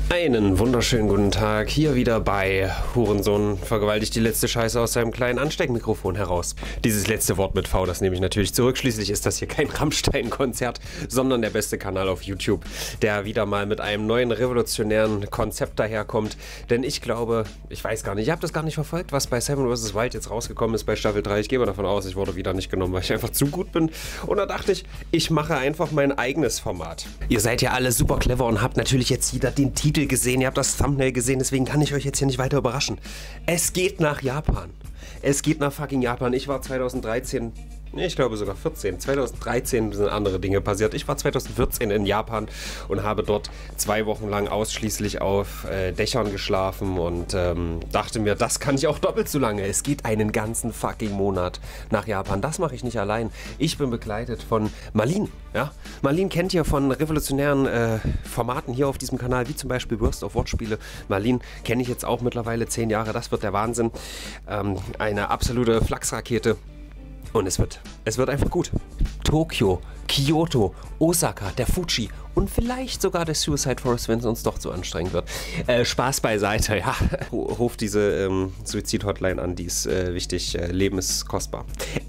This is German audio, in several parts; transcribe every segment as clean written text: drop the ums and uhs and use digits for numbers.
Einen wunderschönen guten Tag, hier wieder bei Hurensohn vergewaltigt die letzte Scheiße aus seinem kleinen Ansteckmikrofon heraus. Dieses letzte Wort mit V, das nehme ich natürlich zurück. Schließlich ist das hier kein Rammstein-Konzert, sondern der beste Kanal auf YouTube, der wieder mal mit einem neuen revolutionären Konzept daherkommt. Denn ich glaube, ich weiß gar nicht, ich habe das gar nicht verfolgt, was bei Seven vs. Wild jetzt rausgekommen ist bei Staffel 3. Ich gehe mal davon aus, ich wurde wieder nicht genommen, weil ich einfach zu gut bin. Und da dachte ich, ich mache einfach mein eigenes Format. Ihr seid ja alle super clever und habt natürlich jetzt jeder den Titel gesehen, ihr habt das Thumbnail gesehen, deswegen kann ich euch jetzt hier nicht weiter überraschen. Es geht nach Japan. Es geht nach fucking Japan. Ich war 2013, ich glaube sogar 2013 sind andere Dinge passiert. Ich war 2014 in Japan und habe dort 2 Wochen lang ausschließlich auf Dächern geschlafen und dachte mir, das kann ich auch doppelt so lange. Es geht einen ganzen fucking Monat nach Japan. Das mache ich nicht allein. Ich bin begleitet von Marlene. Ja? Marlene kennt ihr von revolutionären Formaten hier auf diesem Kanal, wie zum Beispiel Worst of Wortspiele. Marlene kenne ich jetzt auch mittlerweile 10 Jahre. Das wird der Wahnsinn. Eine absolute Flachsrakete. Und es wird einfach gut. Tokio, Kyoto, Osaka, der Fuji und vielleicht sogar der Suicide Forest, wenn es uns doch zu anstrengend wird. Spaß beiseite, ja. Ruft diese Suizid-Hotline an, die ist wichtig. Leben ist kostbar.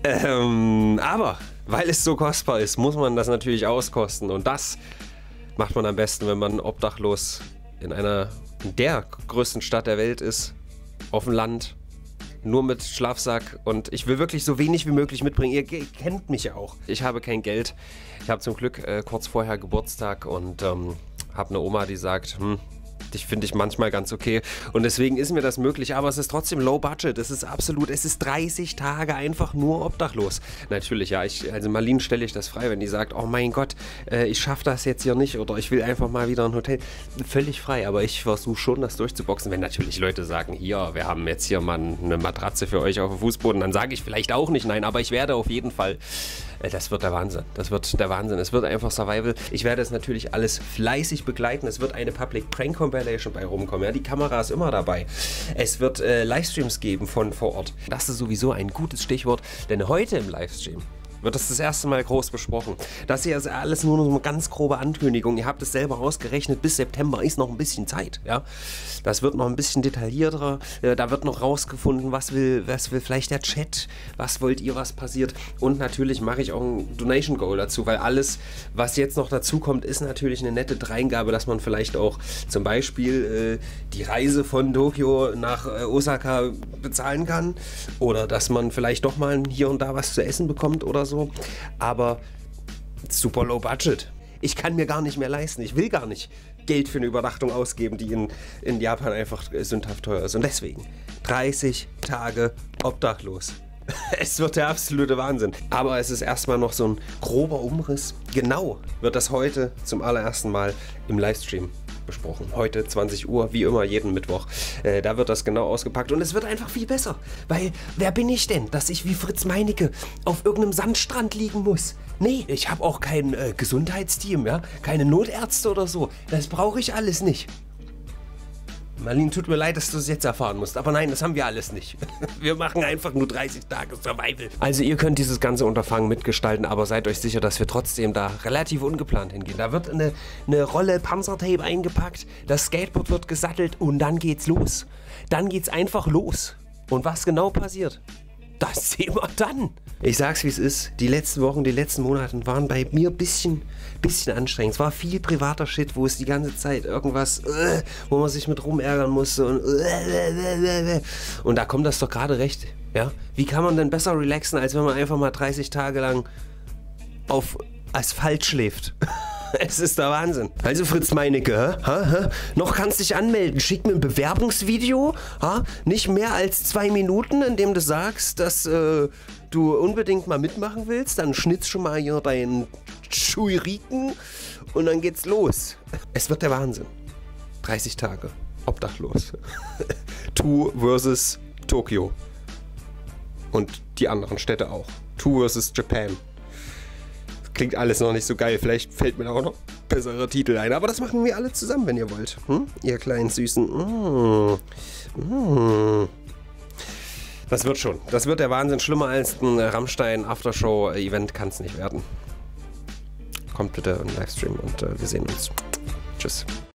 Aber weil es so kostbar ist, muss man das natürlich auskosten. Und das macht man am besten, wenn man obdachlos in der größten Stadt der Welt ist, auf dem Land. Nur mit Schlafsack und ich will wirklich so wenig wie möglich mitbringen. Ihr kennt mich ja auch. Ich habe kein Geld. Ich habe zum Glück kurz vorher Geburtstag und habe eine Oma, die sagt, dich finde ich manchmal ganz okay und deswegen ist mir das möglich, aber es ist trotzdem low budget, es ist 30 Tage einfach nur obdachlos. Natürlich, ja, also Marlene stelle ich das frei, wenn die sagt, oh mein Gott, ich schaffe das jetzt hier nicht oder ich will einfach mal wieder ein Hotel. Völlig frei, aber ich versuche schon, das durchzuboxen. Wenn natürlich Leute sagen, hier, wir haben jetzt hier mal eine Matratze für euch auf dem Fußboden, dann sage ich vielleicht auch nicht nein, aber ich werde auf jeden Fall, das wird der Wahnsinn, es wird einfach Survival. Ich werde es natürlich alles fleißig begleiten, es wird eine Public Prank Compilation bei rumkommen, ja, die Kamera ist immer dabei. Es wird Livestreams geben von vor Ort. Das ist sowieso ein gutes Stichwort, denn heute im Livestream wird das erste Mal groß besprochen. Das hier ist alles nur eine ganz grobe Ankündigung. Ihr habt es selber ausgerechnet, bis September ist noch ein bisschen Zeit. Ja? Das wird noch ein bisschen detaillierter. Da wird noch rausgefunden, was will vielleicht der Chat, was wollt ihr, was passiert. Und natürlich mache ich auch ein Donation Goal dazu, weil alles, was jetzt noch dazu kommt, ist natürlich eine nette Dreingabe, dass man vielleicht auch zum Beispiel die Reise von Tokio nach Osaka bezahlen kann oder dass man vielleicht doch mal hier und da was zu essen bekommt oder so. Aber super low budget. Ich kann mir gar nicht mehr leisten. Ich will gar nicht Geld für eine Übernachtung ausgeben, die in Japan einfach sündhaft teuer ist. Und deswegen 30 Tage obdachlos. Es wird der absolute Wahnsinn. Aber es ist erstmal noch so ein grober Umriss. Genau wird das heute zum allerersten Mal im Livestream besprochen. Heute 20 Uhr, wie immer jeden Mittwoch. Da wird das genau ausgepackt und es wird einfach viel besser. Weil, wer bin ich denn, dass ich wie Fritz Meinecke auf irgendeinem Sandstrand liegen muss? Nee, ich habe auch kein Gesundheitsteam, ja? Keine Notärzte oder so. Das brauche ich alles nicht. Marlene, tut mir leid, dass du es jetzt erfahren musst, aber nein, das haben wir alles nicht. Wir machen einfach nur 30 Tage Survival. Also ihr könnt dieses ganze Unterfangen mitgestalten, aber seid euch sicher, dass wir trotzdem da relativ ungeplant hingehen. Da wird eine Rolle Panzertape eingepackt, das Skateboard wird gesattelt und dann geht's los. Dann geht's einfach los. Und was genau passiert? Das sehen wir dann. Ich sag's wie es ist, die letzten Wochen, die letzten Monate waren bei mir ein bisschen anstrengend. Es war viel privater Shit, wo es die ganze Zeit irgendwas, wo man sich mit rumärgern musste und da kommt das doch gerade recht. Ja? Wie kann man denn besser relaxen, als wenn man einfach mal 30 Tage lang auf Asphalt schläft? Es ist der Wahnsinn. Also Fritz Meinecke, noch kannst dich anmelden. Schick mir ein Bewerbungsvideo, nicht mehr als 2 Minuten, in dem du sagst, dass du unbedingt mal mitmachen willst. Dann schnitz schon mal hier deinen Schuiriken und dann geht's los. Es wird der Wahnsinn. 30 Tage, obdachlos. Tu versus Tokio. Und die anderen Städte auch. Tu versus Japan. Klingt alles noch nicht so geil. Vielleicht fällt mir da auch noch bessere Titel ein. Aber das machen wir alle zusammen, wenn ihr wollt. Ihr kleinen Süßen. Das wird schon. Das wird der Wahnsinn. Schlimmer als ein Rammstein Aftershow-Event kann es nicht werden. Kommt bitte im Livestream und wir sehen uns. Tschüss.